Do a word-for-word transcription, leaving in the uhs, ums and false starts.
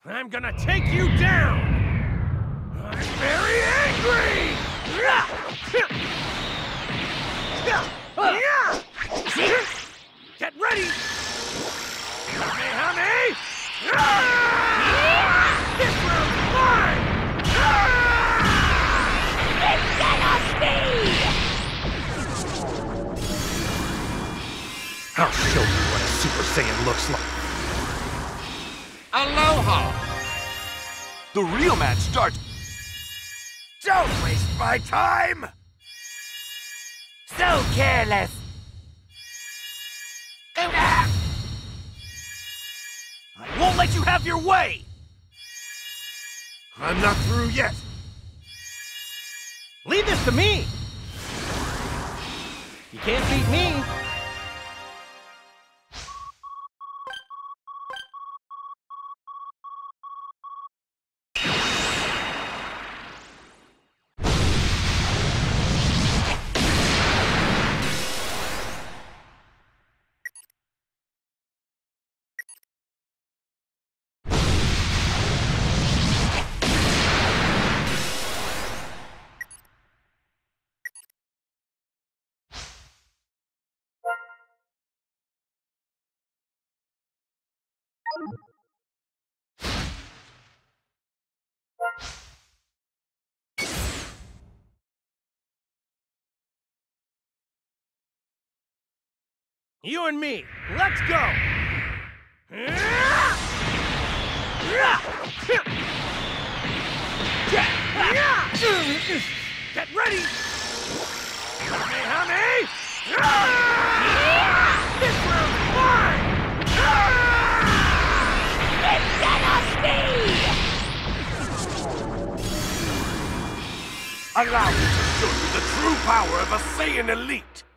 I'm gonna take you down! I'm very angry! Get ready! Kamehameha! This round's mine! I'll show you what a Super Saiyan looks like. Aloha! The real match starts... Don't waste my time! So careless! I won't let you have your way! I'm not through yet. Leave this to me! You can't beat me! You and me, let's go! Get ready! Kamehameha! This round's mine! Allow me to show you the true power of a Saiyan Elite!